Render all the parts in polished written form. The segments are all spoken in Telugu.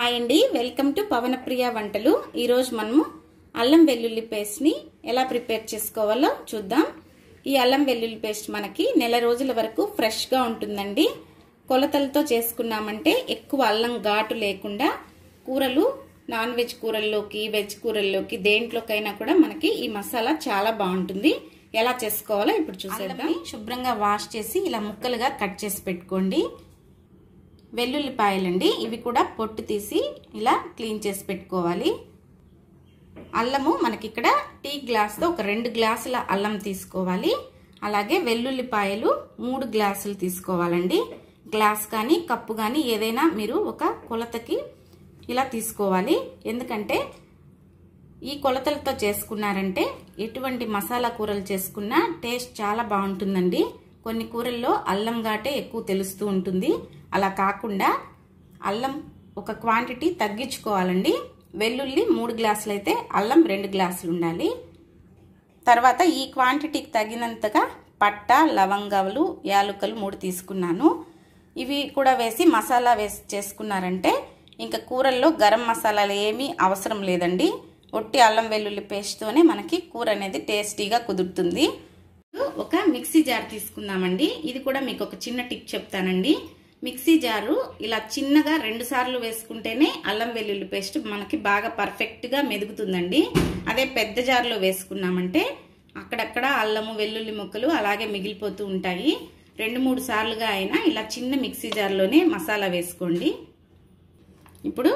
హాయ్ అండి, వెల్కమ్ టు పవనప్రియ వంటలు. ఈ రోజు మనము అల్లం వెల్లుల్లి పేస్ట్ ని ఎలా ప్రిపేర్ చేసుకోవాలో చూద్దాం. ఈ అల్లం వెల్లుల్లి పేస్ట్ మనకి నెల రోజుల వరకు ఫ్రెష్ గా ఉంటుందండి. కొలతలతో చేసుకున్నామంటే ఎక్కువ అల్లం ఘాటు లేకుండా కూరలు, నాన్ వెజ్ కూరల్లోకి, వెజ్ కూరల్లోకి దేంట్లోకైనా కూడా మనకి ఈ మసాలా చాలా బాగుంటుంది. ఎలా చేసుకోవాలో ఇప్పుడు చూసేద్దాం. శుభ్రంగా వాష్ చేసి ఇలా ముక్కలుగా కట్ చేసి పెట్టుకోండి. వెల్లుల్లిపాయలండి, ఇవి కూడా పొట్టు తీసి ఇలా క్లీన్ చేసి పెట్టుకోవాలి. అల్లము మనకి ఇక్కడ టీ గ్లాస్తో ఒక 2 గ్లాసుల అల్లం తీసుకోవాలి. అలాగే వెల్లుల్లిపాయలు 3 గ్లాసులు తీసుకోవాలండి. గ్లాస్ కానీ కప్పు కానీ ఏదైనా మీరు ఒక కొలతకి ఇలా తీసుకోవాలి. ఎందుకంటే ఈ కొలతలతో చేసుకున్నారంటే ఎటువంటి మసాలా కూరలు చేసుకున్నా టేస్ట్ చాలా బాగుంటుందండి. కొన్ని కూరల్లో అల్లం ఘాటే ఎక్కువ తెలుస్తూ ఉంటుంది. అలా కాకుండా అల్లం ఒక క్వాంటిటీ తగ్గించుకోవాలండి. వెల్లుల్లి 3 గ్లాసులు అయితే అల్లం 2 గ్లాసులు ఉండాలి. తర్వాత ఈ క్వాంటిటీకి తగినంతగా పట్ట, లవంగాలు, యాలకులు 3 తీసుకున్నాను. ఇవి కూడా వేసి మసాలా వేసి చేసుకున్నారంటే ఇంకా కూరల్లో గరం మసాలాలు ఏమీ అవసరం లేదండి. ఒట్టి అల్లం వెల్లుల్లి పేస్ట్తోనే మనకి కూర అనేది టేస్టీగా కుదురుతుంది. ఒక మిక్సీ జార్ తీసుకుందామండి. ఇది కూడా మీకు ఒక చిన్న టిప్ చెప్తానండి. మిక్సీ జారు ఇలా చిన్నగా 2 సార్లు వేసుకుంటేనే అల్లం వెల్లుల్లి పేస్ట్ మనకి బాగా పర్ఫెక్ట్ గా మెదుగుతుందండి. అదే పెద్ద జార్లో వేసుకున్నామంటే అక్కడక్కడ అల్లము, వెల్లుల్లి ముక్కలు అలాగే మిగిలిపోతూ ఉంటాయి. 2-3 సార్లుగా అయినా ఇలా చిన్న మిక్సీ జార్లోనే మసాలా వేసుకోండి. ఇప్పుడు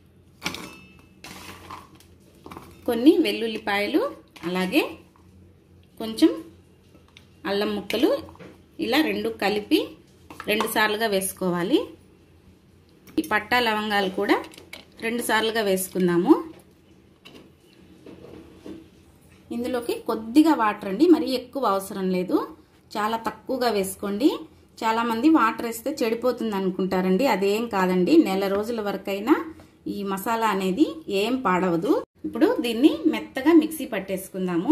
కొన్ని వెల్లుల్లిపాయలు అలాగే కొంచెం అల్లం ముక్కలు ఇలా 2 కలిపి 2 సార్లుగా వేసుకోవాలి. ఈ పట్టా, లవంగాలు కూడా 2 సార్లుగా వేసుకుందాము. ఇందులోకి కొద్దిగా వాటర్ అండి, మరీ ఎక్కువ అవసరం లేదు, చాలా తక్కువగా వేసుకోండి. చాలా మంది వాటర్ వేస్తే చెడిపోతుంది అనుకుంటారండి. అదేం కాదండి. నెల రోజుల వరకైనా ఈ మసాలా అనేది ఏం పాడవదు. ఇప్పుడు దీన్ని మెత్తగా మిక్సీ పట్టేసుకుందాము.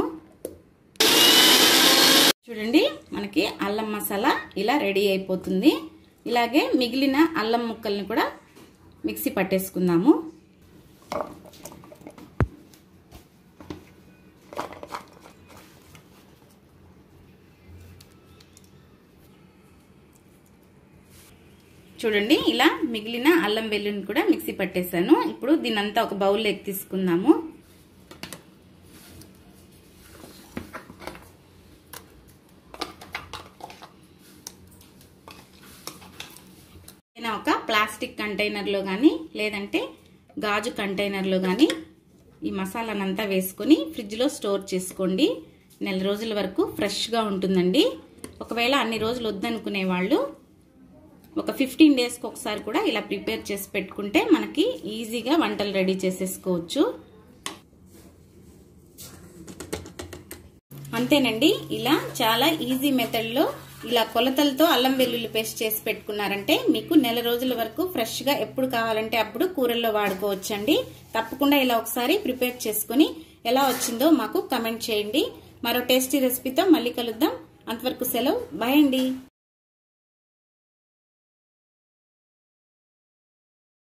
చూడండి, మనకి అల్లం మసాలా ఇలా రెడీ అయిపోతుంది. ఇలాగే మిగిలిన అల్లం ముక్కల్ని కూడా మిక్సీ పట్టేసుకుందాము. చూడండి, ఇలా మిగిలిన అల్లం వెల్లుల్లిని కూడా మిక్సీ పట్టేశాను. ఇప్పుడు దీనంతా ఒక బౌల్లోకి తీసుకుందాము. ఒక ప్లాస్టిక్ కంటైనర్లో కానీ లేదంటే గాజు కంటైనర్లో కానీ ఈ మసాలానంతా వేసుకొని ఫ్రిడ్జ్లో స్టోర్ చేసుకోండి. నెల రోజుల వరకు ఫ్రెష్గా ఉంటుందండి. ఒకవేళ అన్ని రోజులు వద్దనుకునే వాళ్ళు ఒక 15 డేస్కి ఒకసారి కూడా ఇలా ప్రిపేర్ చేసి పెట్టుకుంటే మనకి ఈజీగా వంటలు రెడీ చేసేసుకోవచ్చు. అంతేనండి. ఇలా చాలా ఈజీ మెథడ్లో ఇలా కొలతలతో అల్లం వెల్లుల్లి పేస్ట్ చేసి పెట్టుకున్నారంటే మీకు నెల రోజుల వరకు ఫ్రెష్ గా ఎప్పుడు కావాలంటే అప్పుడు కూరల్లో వాడుకోవచ్చండి. తప్పకుండా ఇలా ఒకసారి ప్రిపేర్ చేసుకుని ఎలా వచ్చిందో మాకు కమెంట్ చేయండి. మరో టేస్టీ రెసిపీతో మళ్ళీ కలుద్దాం. అంతవరకు సెలవు. బాయ్ అండి.